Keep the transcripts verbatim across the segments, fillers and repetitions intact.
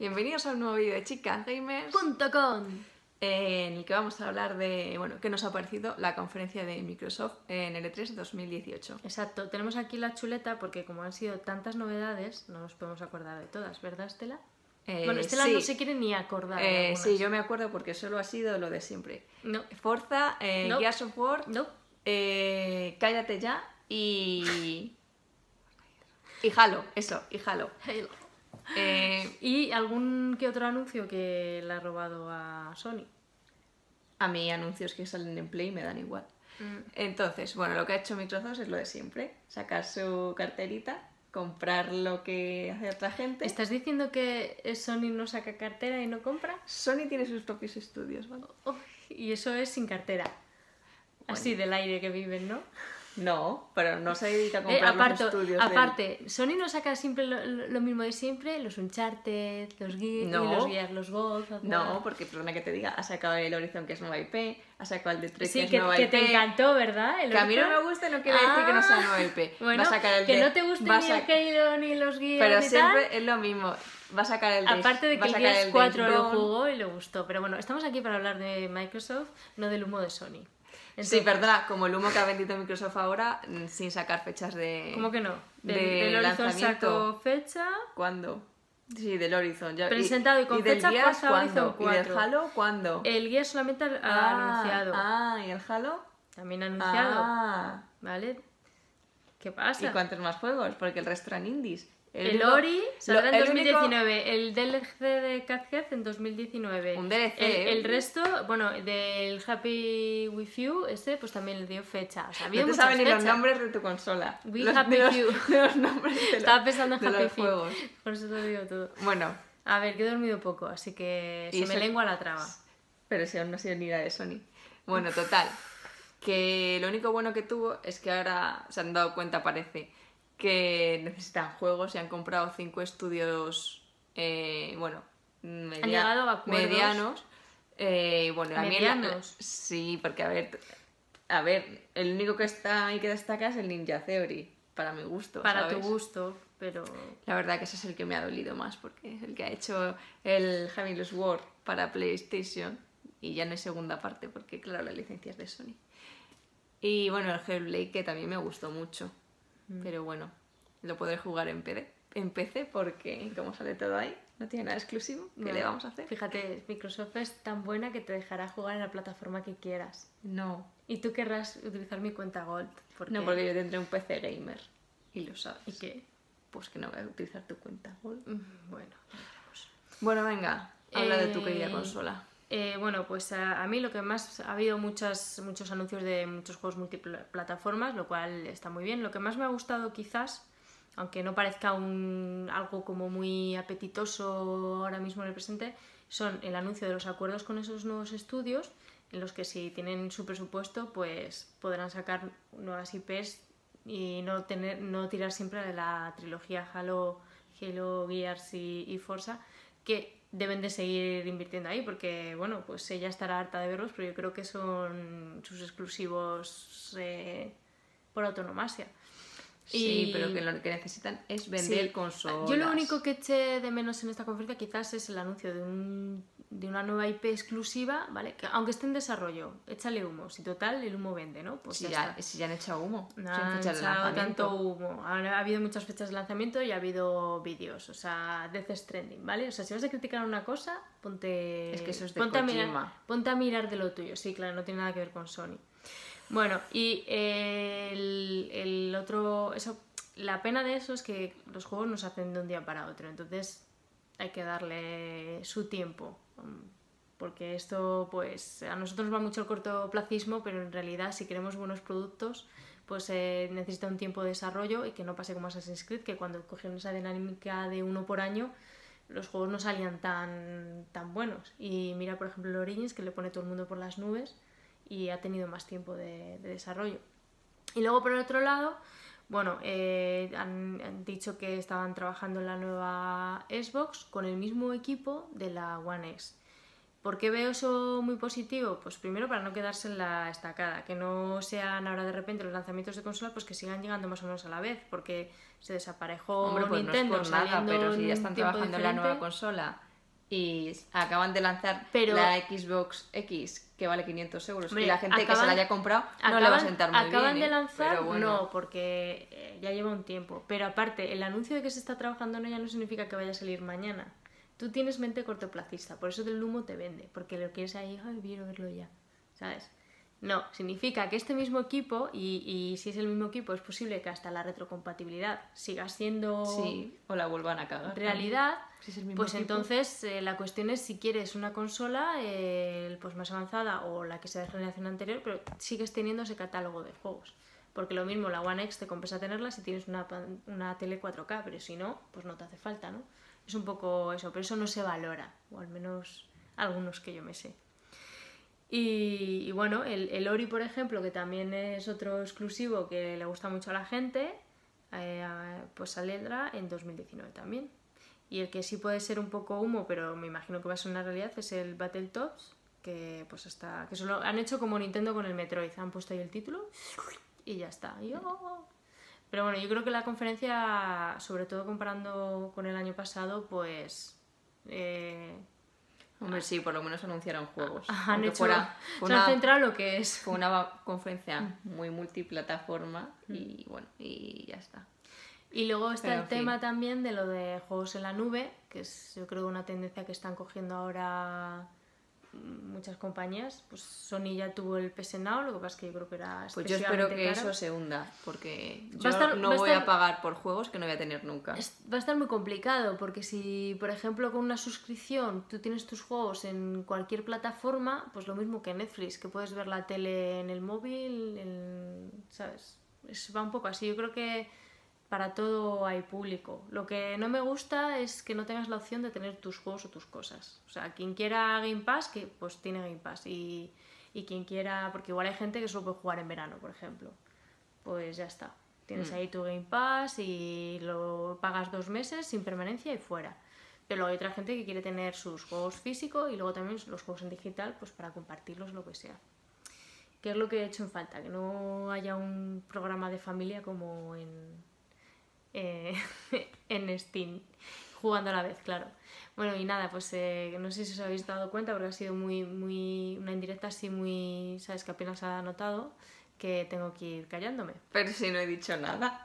Bienvenidos a un nuevo vídeo de chicas gamers punto com, en el que vamos a hablar de, bueno, qué nos ha parecido la conferencia de Microsoft en el E tres dos mil dieciocho. Exacto, tenemos aquí la chuleta porque como han sido tantas novedades, no nos podemos acordar de todas, ¿verdad, Estela? Eh, bueno, Estela sí. no se quiere ni acordar de Eh, algunas. sí, yo me acuerdo porque solo ha sido lo de siempre. No. Forza, eh, No. Gears of War, No. eh, Cállate ya y... y Halo, eso, y Halo. Halo. Eh, Y algún que otro anuncio que le ha robado a Sony. a mí anuncios que salen en Play me dan igual. Mm. Entonces, bueno, lo que ha hecho Microsoft es lo de siempre. Sacar su carterita, comprar lo que hace otra gente. ¿Estás diciendo que Sony no saca cartera y no compra? Sony tiene sus propios estudios, ¿vale? Oh, y eso es sin cartera. Así del aire que viven, ¿no? No, pero no se dedica a Eh, comprar aparto- los estudios. del- aparte, Sony no saca siempre lo, lo mismo de siempre, los Uncharted, los Gears, No. los, Gears, los Gold. No, porque perdona que te diga, ha sacado el Horizon, que es nueva I P, ha sacado el Detroit, Sí, que es que, nueva que I P. te encantó, ¿verdad? El Que a mí no otro. me gusta no quiere decir que no sea Ah, nueva I P. Bueno, va a sacar el que de- no te guste va a ni sac- el Halo ni los Gears Pero ni siempre tal. es lo mismo. Va a sacar el Days- Aparte de va a que el sacar Gears el cuatro Days lo Gone. jugó y le gustó. Pero bueno, estamos aquí para hablar de Microsoft, no del humo de Sony. Sí, Entonces, perdona, como el humo que ha vendido Microsoft ahora, mm, sin sacar fechas de... ¿cómo que no? Del, de del Horizon lanzamiento. sacó fecha. ¿Cuándo? Sí, del Horizon. Ya- Presentado y con del fecha Gears, Forza Horizon ¿cuándo? ¿Y del cuatro. Halo cuándo? El Gears solamente ha ah, anunciado. Ah, ¿y el Halo? También ha anunciado. Ah, ¿Vale? ¿Qué ¿y pasa? cuántos más juegos? Porque el resto eran indies. El, único- Ori saldrá lo- en el dos mil diecinueve, único- el D L C de Cuphead en dos mil diecinueve. Un D L C, El, ¿eh? el resto, bueno, del Happy With You, este pues también le dio fecha. O sea, había No te muchas saben ni los fechas. nombres de tu consola. We los, Happy de los, Few. de los nombres de, Estaba los- pensando en de Happy los Few. juegos. Por eso lo digo todo. Bueno, A ver, que he dormido poco, así que Y se me eso- lengua la traba. pero si aún no ha sido ni la de Sony. Bueno, total. Que lo único bueno que tuvo es que ahora se han dado cuenta, parece, que necesitan juegos y han comprado cinco estudios, eh, bueno, media- llegado a acuerdos. medianos. Eh, y bueno, a mí la- ¿Medianos? sí, porque a ver, a ver, el único que está ahí que destaca es el Ninja Theory, para mi gusto. Para ¿sabes? tu gusto, pero... La verdad que ese es el que me ha dolido más, porque es el que ha hecho el Hamilus War para PlayStation y ya no hay segunda parte, porque claro, la licencia es de Sony. Y bueno, el Hellblade, que también me gustó mucho, Mm. pero bueno, lo podré jugar en P C, en P C porque como sale todo ahí, no tiene nada exclusivo. ¿Qué Bueno, le vamos a hacer? Fíjate, Microsoft es tan buena que te dejará jugar en la plataforma que quieras. No, Y tú querrás utilizar mi cuenta Gold. Porque... no porque yo tendré un P C gamer y lo sabes. ¿Y qué? Pues que no voy a utilizar tu cuenta. Mm, Bueno, ya veremos. Bueno, venga, habla de tu Eh, querida consola. Eh, bueno, pues a, a mí lo que más ha habido muchas, muchos anuncios de muchos juegos multiplataformas, lo cual está muy bien. Lo que más me ha gustado quizás, aunque no parezca un, algo como muy apetitoso ahora mismo en el presente, son el anuncio de los acuerdos con esos nuevos estudios, en los que si tienen su presupuesto, pues podrán sacar nuevas I Pes y no tener, no tirar siempre de la trilogía Halo, Halo, Gears y, y Forza, que deben de seguir invirtiendo ahí porque, bueno, pues ella estará harta de verlos, pero yo creo que son sus exclusivos eh, por autonomasia. Sí, Y- pero que lo que necesitan es vender Sí. consolas. Yo lo único que eché de menos en esta conferencia quizás es el anuncio de, un, de una nueva I P exclusiva, ¿vale? Que aunque esté en desarrollo, échale humo. Si total, el humo vende, ¿no? Pues si, ya ya, está. si ya han echado humo. No sin han fecha de echado lanzamiento. tanto humo. Ahora ha habido muchas fechas de lanzamiento y ha habido vídeos, o sea, Death Stranding, ¿vale? O sea, si vas a criticar una cosa, ponte... Es que eso es de ponte a, Kojima. mirar, ponte a mirar de lo tuyo. Sí, claro, no tiene nada que ver con Sony. Bueno, y el, el otro... Eso, la pena de eso es que los juegos no se hacen de un día para otro, entonces hay que darle su tiempo. Porque esto, pues, a nosotros nos va mucho el cortoplacismo, pero en realidad si queremos buenos productos, pues eh, necesita un tiempo de desarrollo y que no pase como Assassin's Creed, que cuando cogieron esa dinámica de uno por año, los juegos no salían tan, tan buenos. Y mira, por ejemplo, el Origins, que le pone todo el mundo por las nubes y ha tenido más tiempo de, de desarrollo. Y luego, por el otro lado, bueno, eh, han, han dicho que estaban trabajando en la nueva Xbox con el mismo equipo de la One X. ¿Por qué veo eso muy positivo? Pues primero para no quedarse en la estacada, que no sean ahora de repente los lanzamientos de consola, pues que sigan llegando más o menos a la vez, porque se desaparejó Hombre, pues Nintendo no es por nada, saliendo pero si en ya un están tiempo trabajando en la nueva diferente. consola Y acaban de lanzar Pero- la Xbox X, que vale quinientos euros. Hombre, y la gente que se acaban- la haya comprado no acaban, le va a sentar muy acaban bien. de ¿eh? lanzar, Pero bueno. no, porque eh, ya lleva un tiempo. Pero aparte, el anuncio de que se está trabajando en ella no significa que vaya a salir mañana. Tú tienes mente cortoplacista, por eso del humo te vende, porque lo quieres ahí, ay, quiero verlo ya, ¿sabes? No, significa que este mismo equipo, y, y si es el mismo equipo, es posible que hasta la retrocompatibilidad siga siendo Sí, o la vuelvan a cagar. realidad. Si es el mismo Pues equipo. entonces eh, la cuestión es si quieres una consola eh, pues más avanzada o la que sea de generación anterior, pero sigues teniendo ese catálogo de juegos. Porque lo mismo, la One X te compensa tenerla si tienes una, pan- una tele cuatro K, pero si no, pues no te hace falta, ¿no? Es un poco eso, pero eso no se valora, o al menos algunos que yo me sé. Y, y bueno, el, el Ori, por ejemplo, que también es otro exclusivo que le gusta mucho a la gente, eh, pues saldrá en dos mil diecinueve también. Y el que sí puede ser un poco humo, pero me imagino que va a ser una realidad, es el Battletoads, que pues hasta que solo han hecho como Nintendo con el Metroid, han puesto ahí el título y ya está. Y, oh. Pero bueno, yo creo que la conferencia, sobre todo comparando con el año pasado, pues eh, Hombre, sí, por lo menos anunciaron juegos. han Aunque hecho, fuera- fue se han una- centrado en lo que es. Fue una conferencia muy multiplataforma y bueno, y ya está. Y luego está Pero, el en fin. tema también de lo de juegos en la nube, que es yo creo una tendencia que están cogiendo ahora muchas compañías. Pues Sony ya tuvo el P S Now, lo que pasa es que yo creo que era Pues yo espero que excesivamente caro. eso se hunda, porque Va yo a estar- no va a voy estar- a pagar por juegos que no voy a tener nunca. Es- va a estar muy complicado porque si, por ejemplo, con una suscripción tú tienes tus juegos en cualquier plataforma, pues lo mismo que Netflix, que puedes ver la tele en el móvil, en- ¿sabes? Es, va un poco así. Yo creo que para todo hay público. Lo que no me gusta es que no tengas la opción de tener tus juegos o tus cosas. O sea, quien quiera Game Pass, que pues tiene Game Pass. Y, y quien quiera, porque igual hay gente que solo puede jugar en verano, por ejemplo. Pues ya está. Tienes Mm. ahí tu Game Pass y lo pagas dos meses sin permanencia y fuera. Pero luego hay otra gente que quiere tener sus juegos físicos y luego también los juegos en digital, pues para compartirlos, lo que sea. Que es lo que he hecho en falta, que no haya un programa de familia como en, eh, en Steam, jugando a la vez, claro. Bueno, y nada, pues eh, no sé si os habéis dado cuenta, porque ha sido muy, muy una indirecta así muy, sabes, que apenas ha notado, que tengo que ir callándome. Pero si no he dicho nada.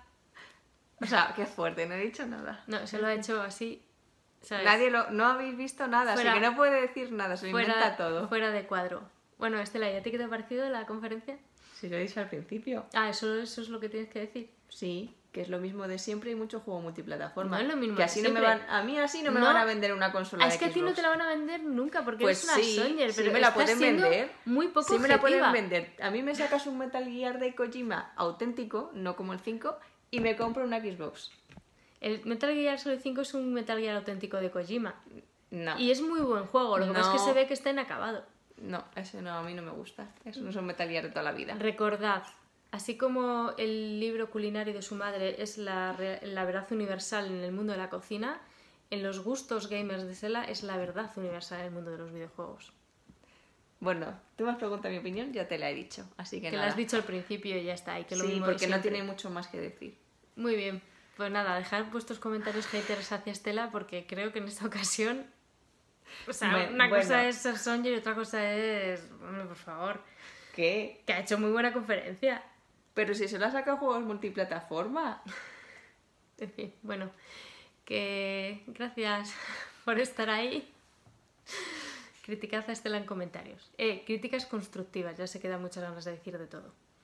O sea, qué fuerte, no he dicho nada. No, se lo ha hecho así, ¿sabes? Nadie lo... No habéis visto nada, Fuera- así que no puede decir nada, se lo inventa fuera, todo. fuera de cuadro. Bueno, Estela, ¿y a ti qué te ha parecido la conferencia? Si lo he dicho al principio. Ah, eso, eso es lo que tienes que decir. Sí, que es lo mismo de siempre y mucho juego multiplataforma. No es lo mismo que de así no me siempre. van... A mí así no me No. van a vender una consola Ah, de es que a ti no Xbox. te la van a vender nunca porque Pues eres una sí, Songer, sí pero me la estás pueden siendo vender. muy poco Sí me la pueden objetiva. vender. A mí me sacas un Metal Gear de Kojima auténtico, no como el cinco, y me compro una Xbox. El Metal Gear Solid cinco es un Metal Gear auténtico de Kojima. No, Y es muy buen juego, lo que pasa es que No. se ve que está inacabado. no, ese no, a mí no me gusta. Eso no es un Metal Gear de toda la vida. Recordad, así como el libro culinario de su madre es la, re- la verdad universal en el mundo de la cocina, en los gustos gamers de Sela es la verdad universal en el mundo de los videojuegos. Bueno, tú me has preguntado mi opinión, ya te la he dicho, así que Que lo nada. has dicho al principio y ya está. Y que lo Sí, mismo de porque no siempre. tiene mucho más que decir. Muy bien, pues nada, dejad vuestros comentarios haters hacia Estela porque creo que en esta ocasión... O sea, Bueno, una cosa bueno. es ser Songer y otra cosa es... Hombre, por favor, ¿Qué? que ha hecho muy buena conferencia. Pero si solo ha sacado juegos multiplataforma. En fin, bueno, que gracias por estar ahí. Criticad a Estela en comentarios. Eh, críticas constructivas, ya se quedan muchas ganas de decir de todo.